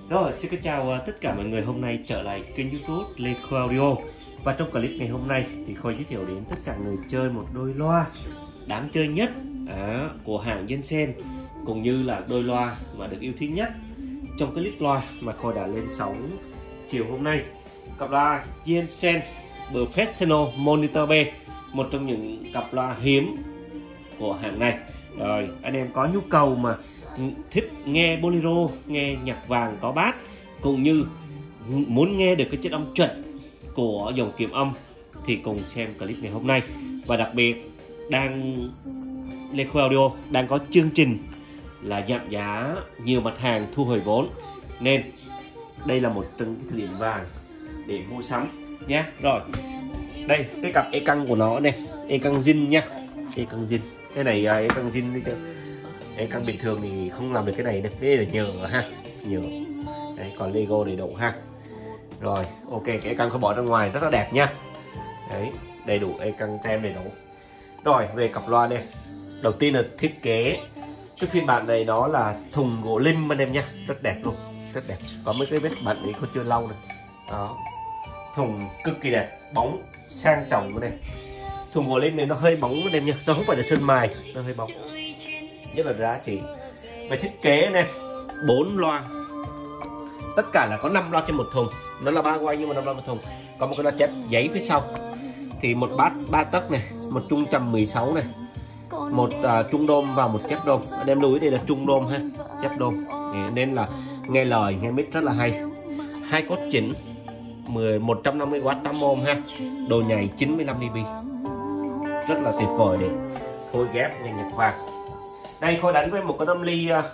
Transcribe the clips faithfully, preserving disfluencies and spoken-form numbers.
Rồi, xin kính chào tất cả mọi người. Hôm nay trở lại kênh YouTube Lê Khôi Audio. Và trong clip ngày hôm nay thì Khôi giới thiệu đến tất cả người chơi một đôi loa đáng chơi nhất à, của hãng Jensen, cũng như là đôi loa mà được yêu thích nhất trong clip loa mà Khôi đã lên sóng chiều hôm nay. Cặp loa Jensen Professional Monitor B, một trong những cặp loa hiếm của hãng này. Rồi, anh em có nhu cầu mà thích nghe bolero, nghe nhạc vàng có bass, cũng như muốn nghe được cái chất âm chuẩn của dòng kiểm âm thì cùng xem clip ngày hôm nay. Và đặc biệt đang Lê Khôi Audio đang có chương trình là giảm giá nhiều mặt hàng, thu hồi vốn, nên đây là một trong những thời điểm vàng để mua sắm nhé. Rồi, đây cái cặp e căng của nó này, e căng zin nha, e căng zin. Cái này e căng zin đi chứ, e căng bình thường thì không làm được cái này. Đây là nhờ ha, nhờ. Đấy, còn Lego đầy đủ ha. Rồi, ok, cái e căng không bỏ ra ngoài rất là đẹp nha. Đấy, đầy đủ e căng tem đầy đủ. Rồi, về cặp loa đây. Đầu tiên là thiết kế. Cái phiên bản này nó là thùng gỗ lim anh em nha, rất đẹp luôn, rất đẹp. Có mấy cái vết bẩn ấy có chưa lau này. Đó. Thùng cực kỳ đẹp, bóng sang trọng cái này. Thùng gỗ lim này nó hơi bóng anh em nha, nó không phải là sơn mài, nó hơi bóng. Rất là giá trị. Về thiết kế này, bốn loa. Tất cả là có năm loa trên một thùng. Nó là ba quay nhưng mà năm loa một thùng. Có một cái loa chép giấy phía sau. Thì một bát ba tấc này, một trung trầm mười sáu này, một uh, trung đôm và một chép đôm. Anh em lưu ý đây là trung đôm ha, chép đôm. Nên là nghe lời, nghe mic rất là hay. Hai cốt chỉnh một trăm năm mươi oát tám ohm ha. Độ nhảy chín mươi lăm dB. Rất là tuyệt vời để phối ghép nghe nhạc vàng. Đây Khôi đánh với một cái âm ly uh,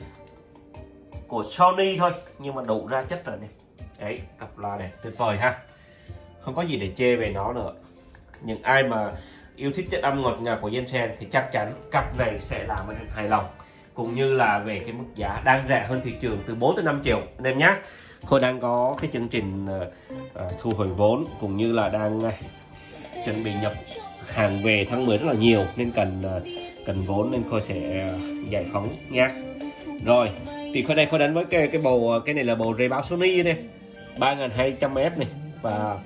của Sony thôi, nhưng mà đủ ra chất rồi này. Đấy, cặp loa này tuyệt vời ha. Không có gì để chê về nó nữa. Những ai mà yêu thích chất âm ngọt ngào của Jensen thì chắc chắn cặp này sẽ làm anh em hài lòng. Cũng như là về cái mức giá đang rẻ hơn thị trường từ bốn tới năm triệu anh em nhé. Khôi đang có cái chương trình uh, uh, thu hồi vốn, cũng như là đang uh, chuẩn bị nhập hàng về tháng mười rất là nhiều, nên cần uh, cần vốn, nên Khôi sẽ uh, giải phóng nha. Rồi thì Khôi đây Khôi đánh với cái cái bầu, cái này là bầu rê báo Sony này, ba nghìn hai trăm ép này, và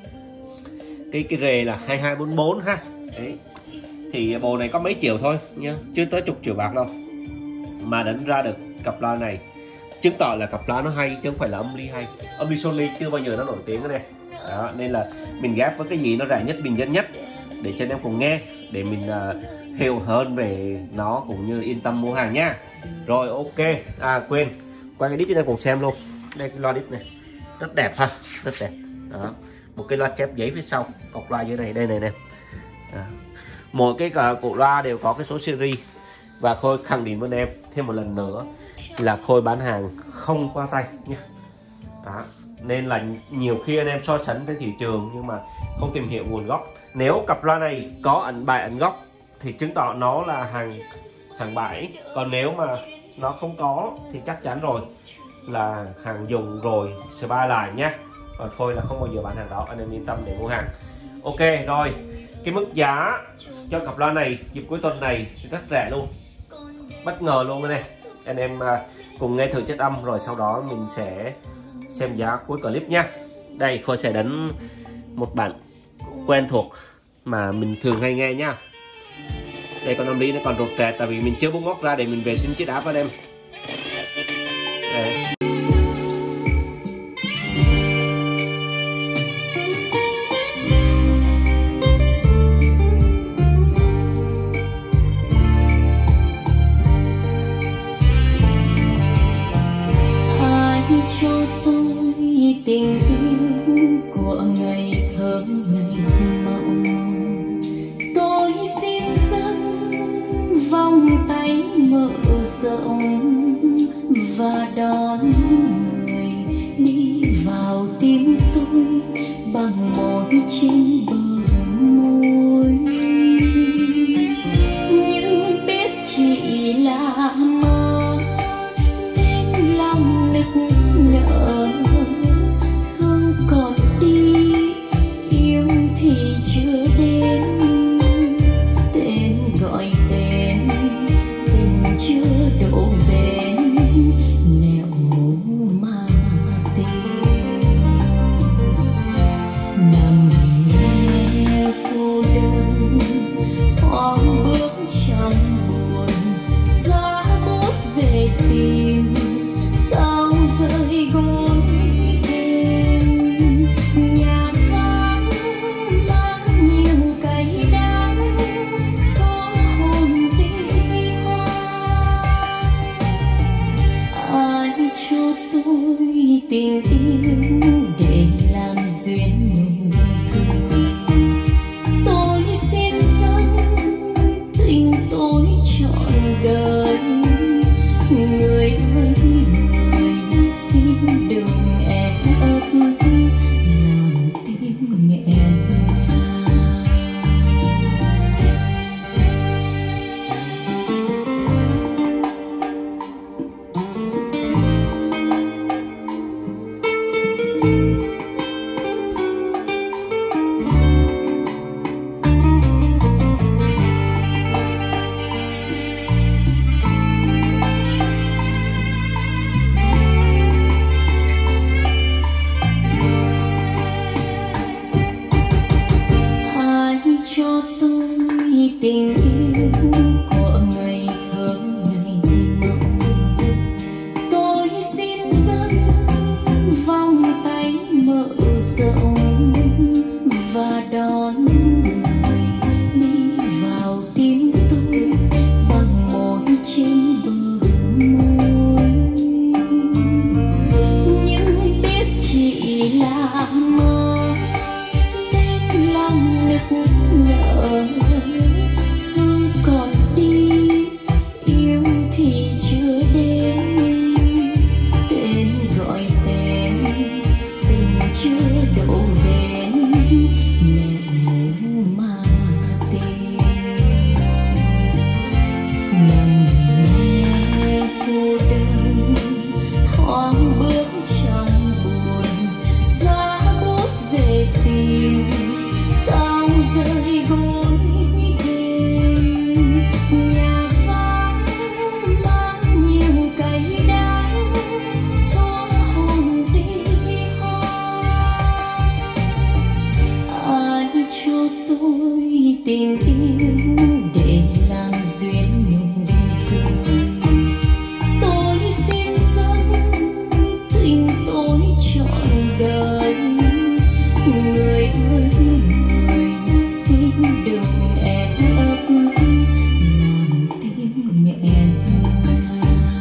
cái cái rề là hai hai bốn bốn ha. Đấy. Thì bầu này có mấy triệu thôi nha, chưa tới chục triệu bạc đâu mà đánh ra được cặp loa này, chứng tỏ là cặp loa nó hay chứ không phải là âm ly hay. Âm ly Sony chưa bao giờ nó nổi tiếng cái này. Đó, nên là mình ghép với cái gì nó rẻ nhất, bình dân nhất để cho anh em cùng nghe, để mình uh, hiểu hơn về nó, cũng như yên tâm mua hàng nha. Rồi ok, à quên, quay cái đít cho em cùng xem luôn. Đây cái loa đít này rất đẹp ha, rất đẹp. Đó, một cái loa chép giấy phía sau, cọc loa dưới này, đây này nè. Mỗi cái cổ loa đều có cái số series. Và Khôi khẳng định với anh em thêm một lần nữa là Khôi bán hàng không qua tay nhé. Đó, nên là nhiều khi anh em so sánh với thị trường nhưng mà không tìm hiểu nguồn gốc. Nếu cặp loa này có ẩn bài ẩn gốc thì chứng tỏ nó là hàng hàng bãi. Còn nếu mà nó không có thì chắc chắn rồi là hàng dùng rồi spy lại nhé. Còn thôi là không bao giờ bán hàng đó, anh em yên tâm để mua hàng. Ok rồi, cái mức giá cho cặp loa này dịp cuối tuần này rất rẻ luôn, bất ngờ luôn đây này. Anh em cùng nghe thử chất âm rồi sau đó mình sẽ xem giá cuối clip nha. Đây Khôi sẽ đánh một bản quen thuộc mà mình thường hay nghe nha. Đây con âm lý nó còn rụt rẹt tại vì mình chưa bung ngóc ra để mình vệ sinh chiếc áp anh em. Đây. Cho tôi tình yêu của ngày thơ ngày mộng, tôi xin dâng vòng tay mở rộng và đón người đi vào tim tôi bằng môi trên bờ môi. Nhưng biết chỉ là mơ nên lòng nức nở, hương còn đi yêu thì chưa đến, tên gọi tên tình chưa đổ bến, nẻo mà tình yêu để làm duyên nụ cười. Tôi xin dâng tình tôi trọn đời. Người ơi người, xin đừng ép ấp làm tim nghẹn ngào. Cho tôi tình yêu của ngày thơ ngày mộng. Tôi xin dâng vòng tay mở rộng và đón người đi vào tim tôi bằng môi trên bờ môi. Nhưng biết chỉ là mơ nên lòng nức nở. Hương còn đi, yêu thì chưa đến. Tên gọi tên, tình chưa đổ đến. Mẹ ngủ mà tên nằm nghe cô đơn, thoáng bước trong buồn. Giá bút về tìm sao rơi gối đêm. Nhà vắng mang nhiều cay đắng, gió hồn đi hoa. Ai cho tôi tình yêu để làm duyên nụ cười. Tôi xin dâng tình tôi trọn đời. Người ơi người, xin đừng ép ấp làm tim nghẹn ngào.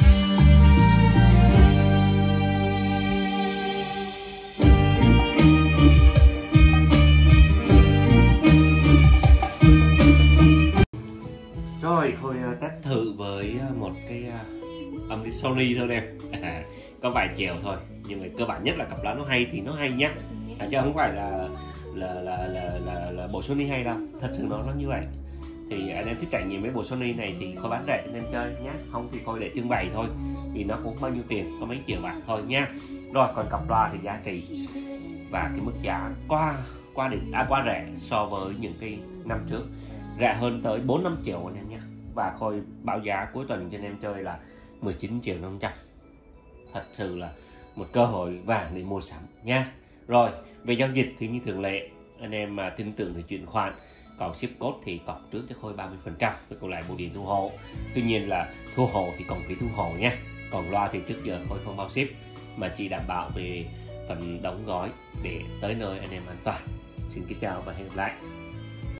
Rồi, Khôi uh, test thử với uh, một cái uh, âm đi Sony thôi em. Có vài chèo thôi, nhưng mà cơ bản nhất là cặp lá nó hay thì nó hay nhá, à, chứ không phải là là là là là, là bộ Sony hay đâu, thật sự nó nó như vậy. Thì anh em thích trải nghiệm với bộ Sony này thì Khôi bán rẻ anh em chơi nhá, không thì Khôi để trưng bày thôi, vì nó cũng bao nhiêu tiền, có mấy triệu bạc thôi nha. Rồi còn cặp loa thì giá trị và cái mức giá qua qua đỉnh à, qua rẻ so với những cái năm trước, rẻ hơn tới bốn năm triệu anh em nha. Và Khôi báo giá cuối tuần cho anh em chơi là mười chín triệu năm trăm. Thật sự là một cơ hội vàng để mua sắm nha. Rồi về giao dịch thì như thường lệ, anh em mà tin tưởng thì chuyển khoản, còn ship code thì cọc trước cho Khôi ba mươi phần trăm, rồi còn lại bưu điện thu hộ. Tuy nhiên là thu hộ thì còn phí thu hộ nha. Còn loa thì trước giờ Khôi không bao ship, mà chỉ đảm bảo về phần đóng gói để tới nơi anh em an toàn. Xin kính chào và hẹn gặp lại.